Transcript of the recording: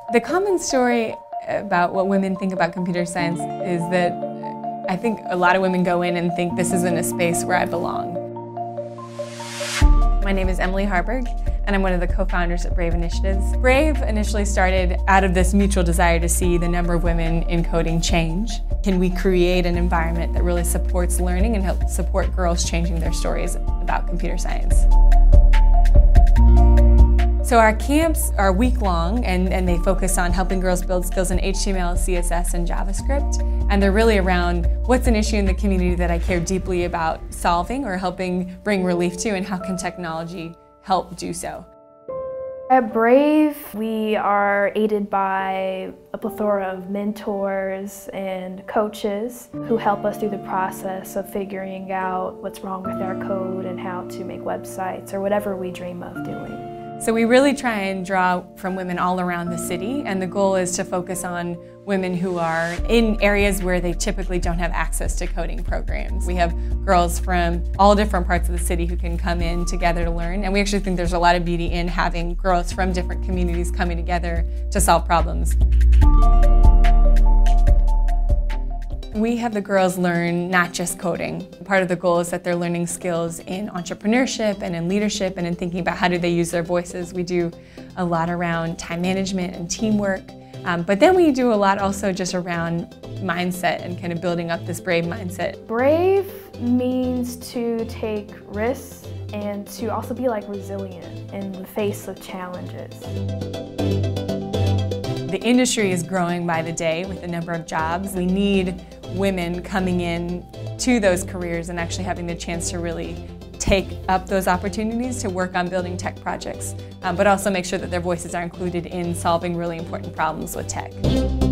The common story about what women think about computer science is that I think a lot of women go in and think this isn't a space where I belong. My name is Emily Harburg, and I'm one of the co-founders at Brave Initiatives. Brave initially started out of this mutual desire to see the number of women in coding change. Can we create an environment that really supports learning and help support girls changing their stories about computer science? So our camps are week-long, and they focus on helping girls build skills in HTML, CSS, and JavaScript. And they're really around what's an issue in the community that I care deeply about solving or helping bring relief to, and how can technology help do so. At Brave, we are aided by a plethora of mentors and coaches who help us through the process of figuring out what's wrong with our code and how to make websites or whatever we dream of doing. So we really try and draw from women all around the city, and the goal is to focus on women who are in areas where they typically don't have access to coding programs. We have girls from all different parts of the city who can come in together to learn, and we actually think there's a lot of beauty in having girls from different communities coming together to solve problems. We have the girls learn not just coding. Part of the goal is that they're learning skills in entrepreneurship and in leadership and in thinking about how do they use their voices. We do a lot around time management and teamwork, but then we do a lot also just around mindset and kind of building up this brave mindset. Brave means to take risks and to also be resilient in the face of challenges. The industry is growing by the day with the number of jobs. We need women coming in to those careers and actually having the chance to really take up those opportunities to work on building tech projects, but also make sure that their voices are included in solving really important problems with tech.